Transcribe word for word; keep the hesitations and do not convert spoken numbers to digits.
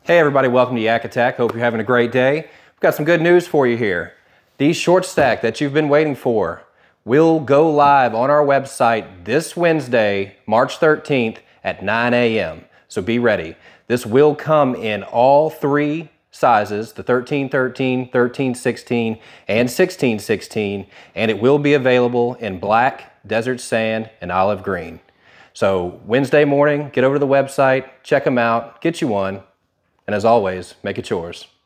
Hey everybody, welcome to YakAttack. Hope you're having a great day. We've got some good news for you here. These ShortStak that you've been waiting for will go live on our website this Wednesday, March thirteenth at nine A M So be ready. This will come in all three sizes, the thirteen thirteen, thirteen sixteen, and sixteen sixteen, and it will be available in black, desert sand, and olive green. So Wednesday morning, get over to the website, check them out, get you one, and as always, make it yours.